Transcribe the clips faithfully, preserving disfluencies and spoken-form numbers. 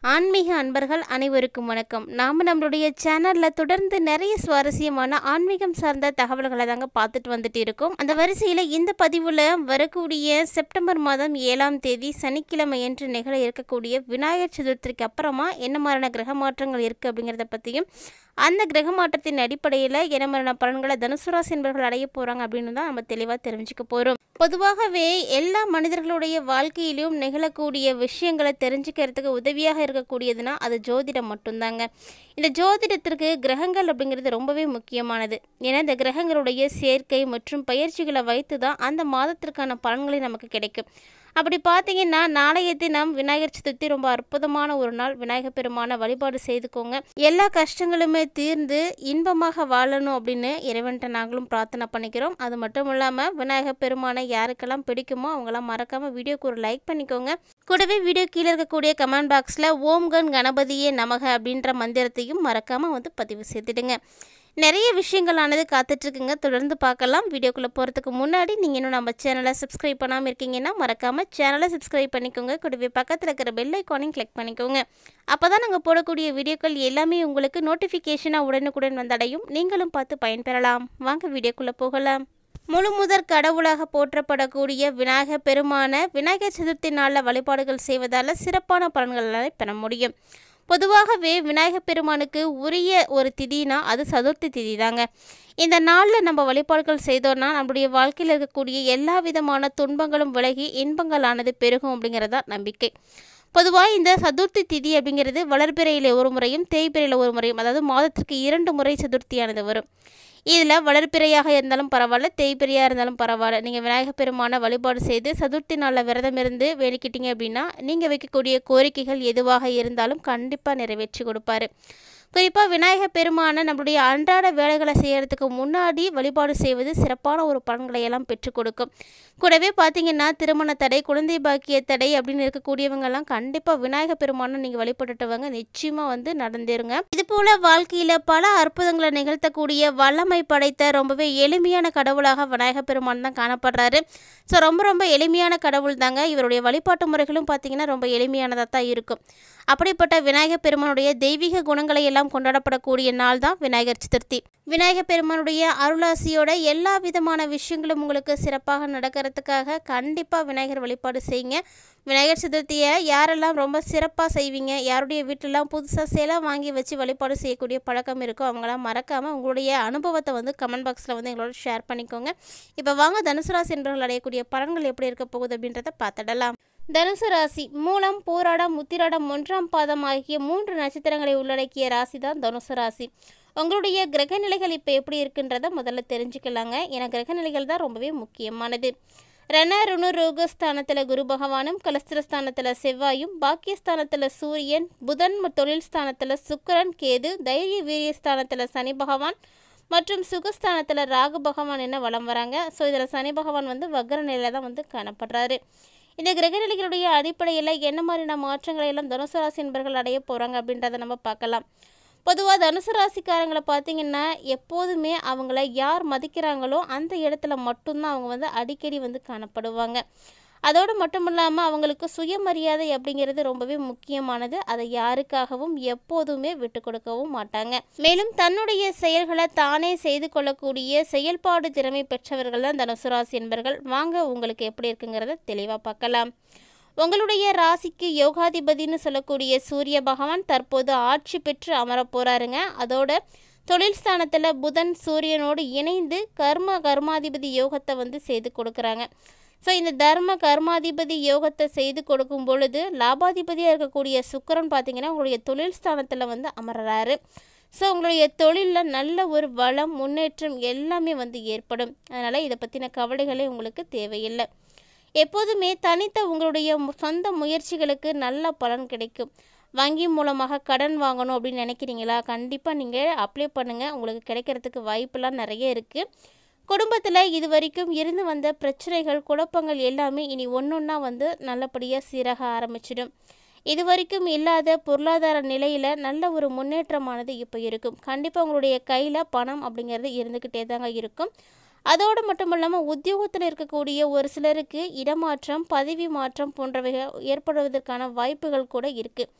ஆன்மீக அன்பர்கள் அனைவருக்கும் வணக்கம். நாம் நம்மளுடைய சேனலில் தொடர்ந்து நிறைய சுவாரஸ்யமான ஆன்மீகம் சார்ந்த தகவல்களை தாங்க பார்த்துட்டு வந்துட்டு இருக்கோம். அந்த வரிசையில் இந்த பதிவில் வரக்கூடிய செப்டம்பர் மாதம் ஏழாம் தேதி சனிக்கிழமை என்று நிகழ இருக்கக்கூடிய விநாயகர் சதுர்த்திக்கு அப்புறமா என்ன மாதிரியான கிரக மாற்றங்கள் இருக்குது அப்படிங்கிறத பற்றியும், அந்த கிரக மாற்றத்தின் அடிப்படையில் என்ன மாதிரியான பலன்களை தனுசு ராசி என்பவர்கள் அடைய போகிறாங்க அப்படின்னு தான் நம்ம தெளிவாக தெரிஞ்சுக்க போகிறோம். பொதுவாகவே எல்லா மனிதர்களுடைய வாழ்க்கையிலும் நிகழக்கூடிய விஷயங்களை தெரிஞ்சுக்கிறதுக்கு உதவியாக இருக்கக்கூடியதுன்னா அது ஜோதிடம் மட்டும்தாங்க. இந்த ஜோதிடத்திற்கு கிரகங்கள் அப்படிங்கிறது ரொம்பவே முக்கியமானது. ஏன்னா இந்த கிரகங்களுடைய சேர்க்கை மற்றும் பயிற்சிகளை வைத்து தான் அந்த மாதத்திற்கான பலன்களை நமக்கு கிடைக்கும். அப்படி பார்த்தீங்கன்னா நாளைய தினம் விநாயகர் சதுர்த்தி ரொம்ப அற்புதமான ஒரு நாள். விநாயகர் பெருமான வழிபாடு செய்துக்கோங்க. எல்லா கஷ்டங்களுமே தீர்ந்து இன்பமாக வாழணும் அப்படின்னு இறைவன்கிட்ட நாங்களும் பிரார்த்தனை பண்ணிக்கிறோம். அது மட்டும் இல்லாமல் விநாயகர் பெருமானை யாருக்கெல்லாம் பிடிக்குமோ அவங்களாம் மறக்காமல் வீடியோக்கு ஒரு லைக் பண்ணிக்கோங்க. கூடவே வீடியோ கீழே இருக்கக்கூடிய கமெண்ட் பாக்ஸில் ஓம் கண் கணபதியே நமக அப்படின்ற மந்திரத்தையும் மறக்காமல் வந்து பதிவு செய்துடுங்க. நிறைய விஷயங்களானது காத்துட்ருக்குங்க, தொடர்ந்து பார்க்கலாம். வீடியோக்குள்ளே போகிறதுக்கு முன்னாடி நீங்கள் இன்னும் நம்ம சேனலை சப்ஸ்கிரைப் பண்ணாமல் இருக்கீங்கன்னா மறக்காமல் சேனலை சப்ஸ்கிரைப் பண்ணிக்கோங்க. கூடவே பக்கத்தில் இருக்கிற பெல் ஐக்கானையும் கிளிக் பண்ணிக்கோங்க. அப்போ தான் நாங்கள் போடக்கூடிய வீடியோக்கள் எல்லாமே உங்களுக்கு நோட்டிஃபிகேஷனாக உடனுக்குடன் வந்தடையும். நீங்களும் பார்த்து பயன்பெறலாம். வாங்க வீடியோக்குள்ளே போகலாம். முழு முதற் கடவுளாக போற்றப்படக்கூடிய விநாயகர் பெருமான விநாயகர் சதுர்த்தி நாளில் வழிபாடுகள் செய்வதால் சிறப்பான பலன்களை பெற முடியும். பொதுவாகவே விநாயகர் பெருமானுக்கு உரிய ஒரு திதினா அது சதுர்த்தி திதி தாங்க. இந்த நாளில் நம்ம வழிபாடுகள் செய்தோன்னா நம்முடைய வாழ்க்கையில் இருக்கக்கூடிய எல்லா விதமான துன்பங்களும் விலகி இன்பங்களானது பெருகும் அப்படிங்கிறதா நம்பிக்கை. பொதுவாக இந்த சதுர்த்தி திதி அப்படிங்கிறது வளர்பிறையில் ஒரு முறையும் தேய்பிறையில் ஒரு முறையும், அதாவது மாதத்திற்கு இரண்டு முறை சதுர்த்தியானது வரும். இதில் வளர்பிறையாக இருந்தாலும் பரவாயில்ல, தேய்பிறையாக இருந்தாலும் பரவாயில்ல, நீங்கள் விநாயகர் பெருமான வழிபாடு செய்து சதுர்த்தி நாளில் விரதம் இருந்து வேண்டிக்கிட்டீங்க அப்படின்னா நீங்கள் வைக்கக்கூடிய கோரிக்கைகள் எதுவாக இருந்தாலும் கண்டிப்பாக நிறைவேற்றி கொடுப்பாரு. குறிப்பாக விநாயகர் பெருமான நம்மளுடைய அன்றாட வேலைகளை செய்கிறதுக்கு முன்னாடி வழிபாடு செய்வது சிறப்பான ஒரு பலன்களை எல்லாம் பெற்றுக் கொடுக்கும். கூடவே பார்த்தீங்கன்னா திருமண தடை, குழந்தை பாக்கிய தடை அப்படின்னு இருக்கக்கூடியவங்கெல்லாம் கண்டிப்பாக விநாயகர் பெருமானை நீங்கள் வழிபட்டுட்டவங்க நிச்சயமாக வந்து நடந்துருங்க. இது போல் வாழ்க்கையில் பல அற்புதங்களை நிகழ்த்தக்கூடிய வல்லமை படைத்த ரொம்பவே எளிமையான கடவுளாக விநாயகர் பெருமான் தான் காணப்படுறாரு. ஸோ ரொம்ப ரொம்ப எளிமையான கடவுள் தாங்க. இவருடைய வழிபாட்டு முறைகளும் பார்த்தீங்கன்னா ரொம்ப எளிமையானதாக தான் இருக்கும். அப்படிப்பட்ட விநாயகர் பெருமானுடைய தெய்வீக குணங்களை எல்லாம் கொண்டாடப்படக்கூடிய நாள் தான் விநாயகர் சதுர்த்தி. விநாயகர் பெருமானுடைய அருளாசியோட எல்லா விதமான விஷயங்களும் உங்களுக்கு சிறப்பாக நடக்கிறதுக்காக கண்டிப்பாக விநாயகர் வழிபாடு செய்யுங்க. விநாயகர் சதுர்த்தியை யாரெல்லாம் ரொம்ப சிறப்பாக செய்வீங்க, யாருடைய வீட்டிலலாம் புதுசாக சேலை வாங்கி வச்சு வழிபாடு செய்யக்கூடிய பழக்கம் இருக்கோ அவங்களாம் மறக்காமல் உங்களுடைய அனுபவத்தை வந்து கமெண்ட் பாக்ஸில் வந்து எங்களோட ஷேர் பண்ணிக்கோங்க. இப்போ வாங்க தனுசு ராசி என்பவர்கள் அடையக்கூடிய பலன்கள் எப்படி இருக்க போகுது அப்படின்றத பார்த்துடலாம். தனுசு ராசி மூலம், போராடம், உத்திராடம், ஒன்றாம் பாதம் ஆகிய மூன்று நட்சத்திரங்களை உள்ளடக்கிய ராசி தான் தனுசு ராசி. உங்களுடைய கிரகநிலைகள் இப்போ எப்படி இருக்குன்றத முதல்ல தெரிஞ்சுக்கலாங்க. ஏன்னா கிரகநிலைகள் தான் ரொம்பவே முக்கியமானது. ரண ருணு ரோகஸ்தானத்தில் குரு பகவானும், கலஸ்திரஸ்தானத்தில் செவ்வாயும், பாக்கியஸ்தானத்தில் சூரியன், புதன், தொழில் ஸ்தானத்தில் சுக்கிரன், கேது, தைரிய வீரியஸ்தானத்தில் சனி பகவான் மற்றும் சுகஸ்தானத்தில் ராகு பகவான் என்ன வலம் வராங்க. ஸோ இதில் சனி பகவான் வந்து வக்ர நிலையில் தான் வந்து காணப்படுறாரு. இந்த கிரகநிலைகளுடைய அடிப்படையில் என்ன மாதிரியான மாற்றங்களை எல்லாம் தனுசு ராசி என்பவர்கள் அடைய போகிறாங்க அப்படின்றத நம்ம பார்க்கலாம். பொதுவாக தனுசு ராசிக்காரங்களை பார்த்திங்கன்னா எப்போதுமே அவங்கள யார் மதிக்கிறாங்களோ அந்த இடத்துல மட்டும்தான் அவங்க வந்து அடிக்கடி வந்து காணப்படுவாங்க. அதோடு மட்டும் இல்லாமல் அவங்களுக்கு சுயமரியாதை அப்படிங்கிறது ரொம்பவே முக்கியமானது. அதை யாருக்காகவும் எப்போதுமே விட்டு கொடுக்கவும் மாட்டாங்க. மேலும் தன்னுடைய செயல்களை தானே செய்து கொள்ளக்கூடிய செயல்பாடு திறமை பெற்றவர்கள் தான் தனுசு ராசி என்பவர்கள். வாங்க உங்களுக்கு எப்படி இருக்குங்கிறத தெளிவாக பார்க்கலாம். உங்களுடைய ராசிக்கு யோகாதிபதினு சொல்லக்கூடிய சூரிய பகவான் தற்போது ஆட்சி பெற்று அமர போகிறாருங்க. அதோட தொழில் ஸ்தானத்தில் புதன் சூரியனோடு இணைந்து கர்ம கர்மாதிபதி யோகத்தை வந்து செய்து கொடுக்குறாங்க. ஸோ இந்த தர்ம கர்மாதிபதி யோகத்தை செய்து கொடுக்கும் பொழுது லாபாதிபதியாக இருக்கக்கூடிய சுக்கிரன் பார்த்திங்கன்னா உங்களுடைய தொழில் ஸ்தானத்தில் வந்து அமர்றாரு. ஸோ உங்களுடைய தொழிலில் நல்ல ஒரு வளம், முன்னேற்றம் எல்லாமே வந்து ஏற்படும். அதனால் இதை பற்றின கவலைகளே உங்களுக்கு தேவையில்லை. எப்போதுமே தனித்த உங்களுடைய சொந்த முயற்சிகளுக்கு நல்ல பலன் கிடைக்கும். வங்கி மூலமாக கடன் வாங்கணும் அப்படின்னு நினைக்கிறீங்களா? கண்டிப்பாக நீங்கள் அப்ளை பண்ணுங்கள். உங்களுக்கு கிடைக்கிறதுக்கு வாய்ப்பெல்லாம் நிறைய இருக்குது. குடும்பத்தில் இது வரைக்கும் இருந்து வந்த பிரச்சனைகள், குழப்பங்கள் எல்லாமே இனி ஒன்று ஒன்றா வந்து நல்லபடியாக சீராக ஆரம்பிச்சிடும். இது வரைக்கும் இல்லாத பொருளாதார நிலையில் நல்ல ஒரு முன்னேற்றமானது இப்போ இருக்கும். கண்டிப்பாக உங்களுடைய கையில் பணம் அப்படிங்கிறது இருந்துக்கிட்டே தாங்க இருக்கும். அதோடு மட்டும் இல்லாமல் உத்தியோகத்தில் இருக்கக்கூடிய ஒரு சிலருக்கு இடமாற்றம், பதவி மாற்றம் போன்றவைகள் ஏற்படுவதற்கான வாய்ப்புகள் கூட இருக்குது.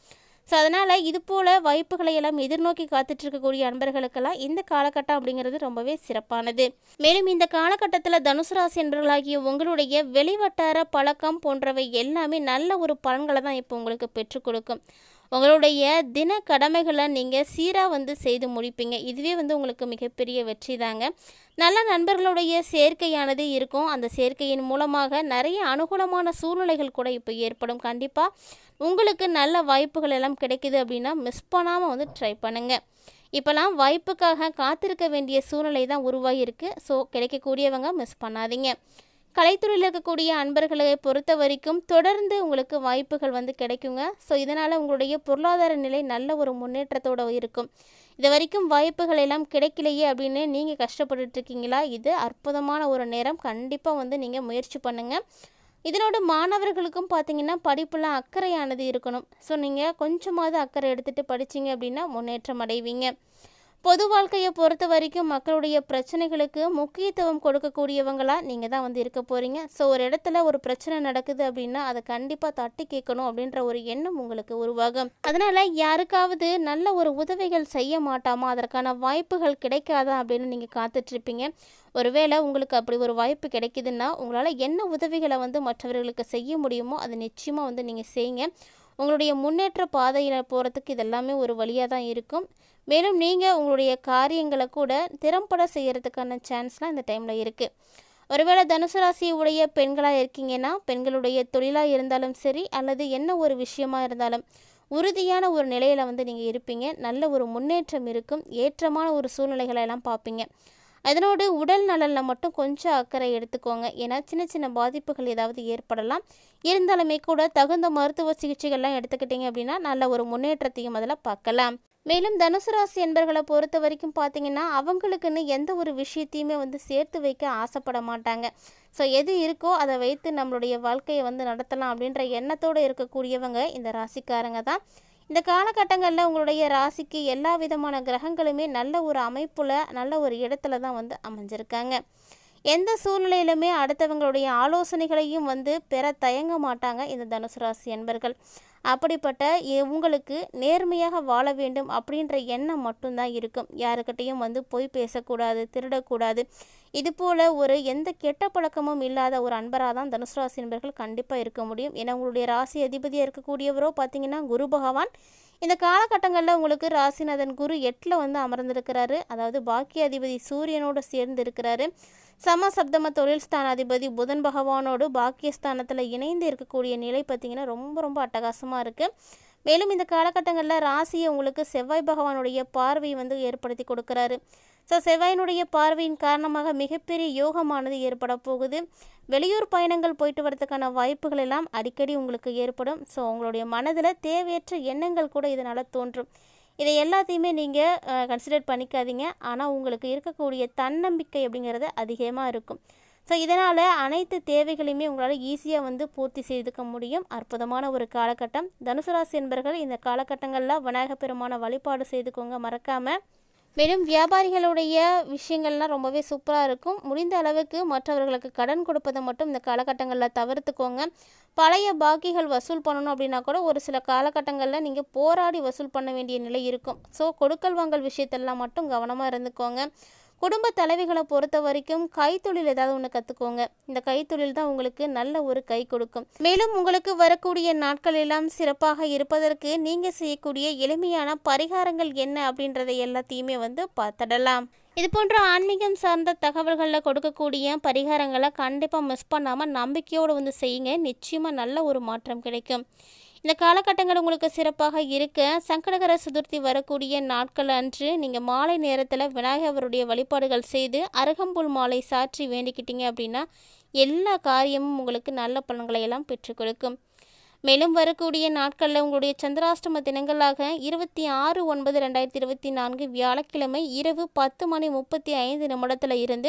ஸோ அதனால் இது போல் வாய்ப்புகளை எல்லாம் எதிர்நோக்கி காத்துட்ருக்கக்கூடிய அன்பர்களுக்கெல்லாம் இந்த காலகட்டம் அப்படிங்கிறது ரொம்பவே சிறப்பானது. மேலும் இந்த காலகட்டத்தில் தனுசு ராசி அன்பர்களாகிய உங்களுடைய வெளிவட்டார பழக்கம் போன்றவை எல்லாமே நல்ல ஒரு பலன்களை தான் இப்போ உங்களுக்கு பெற்றுக் கொடுக்கும். உங்களுடைய தின கடமைகளை நீங்கள் சீராக வந்து செய்து முடிப்பீங்க. இதுவே வந்து உங்களுக்கு மிகப்பெரிய வெற்றி தாங்க. நல்ல நண்பர்களுடைய சேர்க்கையானது இருக்கும். அந்த சேர்க்கையின் மூலமாக நிறைய அனுகூலமான சூழ்நிலைகள் கூட இப்போ ஏற்படும். கண்டிப்பாக உங்களுக்கு நல்ல வாய்ப்புகள் எல்லாம் கிடைக்குது அப்படின்னா மிஸ் பண்ணாமல் வந்து ட்ரை பண்ணுங்கள். இப்போலாம் வாய்ப்புக்காக காத்திருக்க வேண்டிய சூழ்நிலை தான் உருவாகியிருக்கு. ஸோ கிடைக்கக்கூடியவங்க மிஸ் பண்ணாதீங்க. கலைத்துறையில் இருக்கக்கூடிய அன்பர்களை பொறுத்த வரைக்கும் தொடர்ந்து உங்களுக்கு வாய்ப்புகள் வந்து கிடைக்குங்க. ஸோ இதனால் உங்களுடைய பொருளாதார நிலை நல்ல ஒரு முன்னேற்றத்தோடு இருக்கும். இது வரைக்கும் வாய்ப்புகள் எல்லாம் கிடைக்கலையே அப்படின்னு நீங்கள் கஷ்டப்பட்டுருக்கீங்களா? இது அற்புதமான ஒரு நேரம். கண்டிப்பாக வந்து நீங்கள் முயற்சி பண்ணுங்கள். இதனோட மாணவர்களுக்கும் பார்த்தீங்கன்னா படிப்புலாம் அக்கறையானது இருக்கணும். ஸோ நீங்கள் கொஞ்சமாவது அக்கறை எடுத்துகிட்டு படிச்சிங்க அப்படின்னா முன்னேற்றம் அடைவீங்க. பொது வாழ்க்கையை பொறுத்த வரைக்கும் மக்களுடைய பிரச்சனைகளுக்கு முக்கியத்துவம் கொடுக்கக்கூடியவங்களாக நீங்கள் தான் வந்து இருக்க போகிறீங்க. ஸோ ஒரு இடத்துல ஒரு பிரச்சனை நடக்குது அப்படின்னா அதை கண்டிப்பாக தட்டி கேட்கணும் அப்படின்ற ஒரு எண்ணம் உங்களுக்கு உருவாகும். அதனால் யாருக்காவது நல்ல ஒரு உதவிகள் செய்ய மாட்டாமா, அதற்கான வாய்ப்புகள் கிடைக்காதா அப்படின்னு நீங்கள் காத்துட்ருப்பீங்க. ஒருவேளை உங்களுக்கு அப்படி ஒரு வாய்ப்பு கிடைக்குதுன்னா உங்களால் என்ன உதவிகளை வந்து மற்றவர்களுக்கு செய்ய முடியுமோ அதை நிச்சயமாக வந்து நீங்கள் செய்யுங்க. உங்களுடைய முன்னேற்ற பாதையில் போகிறதுக்கு இதெல்லாமே ஒரு வழியாக தான் இருக்கும். மேலும் நீங்கள் உங்களுடைய காரியங்களை கூட திறம்பட செய்கிறதுக்கான சான்ஸ்லாம் இந்த டைமில் இருக்குது. ஒருவேளை தனுசு ராசி உடைய பெண்களாக இருக்கீங்கன்னா பெண்களுடைய தொழிலாக இருந்தாலும் சரி அல்லது என்ன ஒரு விஷயமா இருந்தாலும் உறுதியான ஒரு நிலையில் வந்து நீங்கள் இருப்பீங்க. நல்ல ஒரு முன்னேற்றம் இருக்கும். ஏற்றமான ஒரு சூழ்நிலைகளை எல்லாம் பார்ப்பீங்க. அதனோடு உடல் நலனில் மட்டும் கொஞ்சம் அக்கறை எடுத்துக்கோங்க. ஏன்னா சின்ன சின்ன பாதிப்புகள் ஏதாவது ஏற்படலாம். இருந்தாலுமே கூட தகுந்த மருத்துவ சிகிச்சைகள்லாம் எடுத்துக்கிட்டிங்க அப்படின்னா நல்ல ஒரு முன்னேற்றத்தையும் அதில் பார்க்கலாம். மேலும் தனுசு ராசி என்பர்களை பொறுத்த வரைக்கும் பார்த்தீங்கன்னா அவங்களுக்குன்னு எந்த ஒரு விஷயத்தையுமே வந்து சேர்த்து வைக்க ஆசைப்பட மாட்டாங்க. ஸோ எது இருக்கோ அதை வைத்து நம்மளுடைய வாழ்க்கையை வந்து நடத்தலாம் அப்படின்ற எண்ணத்தோடு இருக்கக்கூடியவங்க இந்த ராசிக்காரங்க தான். இந்த காலகட்டங்களில் உங்களுடைய ராசிக்கு எல்லா விதமான கிரகங்களுமே நல்ல ஒரு அமைப்பில் நல்ல ஒரு இடத்துல தான் வந்து அமைஞ்சிருக்காங்க. எந்த சூழ்நிலையிலுமே அடுத்தவங்களுடைய ஆலோசனைகளையும் வந்து பெற தயங்க மாட்டாங்க இந்த தனுசு ராசி என்பர்கள். அப்படிப்பட்ட உங்களுக்கு நேர்மையாக வாழ வேண்டும் அப்படின்ற எண்ணம் மட்டும்தான் இருக்கும். யாருக்கிட்டையும் வந்து பொய் பேசக்கூடாது, திருடக்கூடாது. இது போல் ஒரு எந்த கெட்ட பழக்கமும் இல்லாத ஒரு அன்பராக தான் தனுசு ராசி என்பர்கள் கண்டிப்பாக இருக்க முடியும். ஏன்னா உங்களுடைய ராசி அதிபதியாக இருக்கக்கூடியவரோ பார்த்திங்கன்னா குரு பகவான். இந்த காலகட்டங்களில் உங்களுக்கு ராசிநாதன் குரு எட்டில் வந்து அமர்ந்திருக்கிறாரு. அதாவது பாக்கிய அதிபதி சூரியனோடு சேர்ந்து இருக்கிறாரு. சம சப்தம தொழில் ஸ்தானாதிபதி புதன் பகவானோடு பாக்கியஸ்தானத்தில் இணைந்து இருக்கக்கூடிய நிலை பார்த்திங்கன்னா ரொம்ப ரொம்ப அட்டகாசமாக இருக்குது. மேலும் இந்த காலகட்டங்களில் ராசியை உங்களுக்கு செவ்வாய் பகவானுடைய பார்வை வந்து ஏற்படுத்தி கொடுக்குறாரு. ஸோ செவ்வாயினுடைய பார்வையின் காரணமாக மிகப்பெரிய யோகமானது ஏற்பட போகுது. வெளியூர் பயணங்கள் போயிட்டு வரதுக்கான வாய்ப்புகள் எல்லாம் அடிக்கடி உங்களுக்கு ஏற்படும். ஸோ உங்களுடைய மனதில் தேவையற்ற எண்ணங்கள் கூட இதனால் தோன்றும். இதை எல்லாத்தையுமே நீங்கள் கன்சிடர் பண்ணிக்காதீங்க. ஆனால் உங்களுக்கு இருக்கக்கூடிய தன்னம்பிக்கை அப்படிங்கிறது அதிகமாக இருக்கும். ஸோ இதனால் அனைத்து தேவைகளையுமே உங்களால் ஈஸியாக வந்து பூர்த்தி செய்துக்க முடியும். அற்புதமான ஒரு காலகட்டம். தனுசு ராசி என்பர்கள் இந்த காலகட்டங்களில் விநாயகப் பெருமான வழிபாடு செய்துக்கோங்க மறக்காமல். மேலும் வியாபாரிகளுடைய விஷயங்கள்லாம் ரொம்பவே சூப்பராக இருக்கும். முடிந்த அளவுக்கு மற்றவர்களுக்கு கடன் கொடுப்பதை மட்டும் இந்த காலகட்டங்களில் தவிர்த்துக்கோங்க. பழைய பாக்கிகள் வசூல் பண்ணணும் அப்படின்னா கூட ஒரு சில காலகட்டங்களில் நீங்கள் போராடி வசூல் பண்ண வேண்டிய நிலை இருக்கும். ஸோ கொடுக்கல் வாங்கல் விஷயத்தெல்லாம் மட்டும் கவனமாக இருந்துக்கோங்க. குடும்ப தலைவிகளை பொறுத்த வரைக்கும் கைத்தொழில் ஏதாவது ஒன்று கற்றுக்கோங்க. இந்த கைத்தொழில் தான் உங்களுக்கு நல்ல ஒரு கை கொடுக்கும். மேலும் உங்களுக்கு வரக்கூடிய நாட்கள் எல்லாம் சிறப்பாக இருப்பதற்கு நீங்கள் செய்யக்கூடிய எளிமையான பரிகாரங்கள் என்ன அப்படின்றதை எல்லாத்தையுமே வந்து பார்த்துடலாம். இது போன்ற ஆன்மீகம் சார்ந்த தகவல்களில் கொடுக்கக்கூடிய பரிகாரங்களை கண்டிப்பாக மிஸ் பண்ணாமல் நம்பிக்கையோடு வந்து செய்யுங்க. நிச்சயமாக நல்ல ஒரு மாற்றம் கிடைக்கும். இந்த காலகட்டங்கள் உங்களுக்கு சிறப்பாக இருக்க சங்கடகர சதுர்த்தி வரக்கூடிய நாட்கள் அன்று நீங்கள் மாலை நேரத்தில் விநாயகருடைய வழிபாடுகள் செய்து அருகம்புல் மாலை சாற்றி வேண்டிக்கிட்டீங்க அப்படின்னா எல்லா காரியமும் உங்களுக்கு நல்ல பலன்களை எல்லாம் பெற்றுக் கொடுக்கும். மேலும் வரக்கூடிய நாட்களில் உங்களுடைய சந்திராஷ்டம தினங்களாக இருபத்தி ஆறு ஒன்பது ரெண்டாயிரத்தி இருபத்தி நான்கு வியாழக்கிழமை இரவு பத்து மணி முப்பத்தி ஐந்து நிமிடத்தில் இருந்து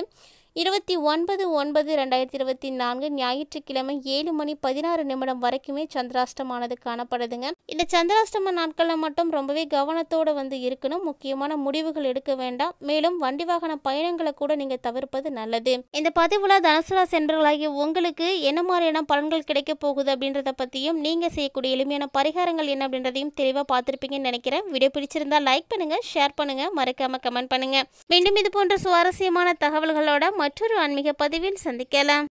இருபத்தி ஒன்பது ஒன்பது ரெண்டாயிரத்தி இருபத்தி நான்கு ஞாயிற்றுக்கிழமை ஏழு மணி பதினாறு நிமிடம் வரைக்குமே சந்திராஷ்டமானது காணப்படுதுங்க. இந்த சந்திராஷ்டம நாட்களில் மட்டும் ரொம்பவே கவனத்தோடு வந்து இருக்கணும். முக்கியமான முடிவுகள் எடுக்க வேண்டாம். மேலும் வண்டி வாகன பயணங்களை கூட நீங்கள் தவிர்ப்பது நல்லது. இந்த பதிவில் தனுசு ராசி என்பவர்களாகிய உங்களுக்கு என்ன மாதிரியான பலன்கள் கிடைக்க போகுது அப்படின்றத பற்றியும் நீங்கள் செய்யக்கூடிய எளிமையான பரிகாரங்கள் என்ன அப்படின்றதையும் தெளிவாக பார்த்துருப்பீங்கன்னு நினைக்கிறேன். வீடியோ பிடிச்சிருந்தா லைக் பண்ணுங்கள், ஷேர் பண்ணுங்கள், மறக்காமல் கமெண்ட் பண்ணுங்கள். மீண்டும் இது போன்ற சுவாரஸ்யமான தகவல்களோட மற்றொரு ஆன்மீக பதிவில் சந்திக்கலாம்.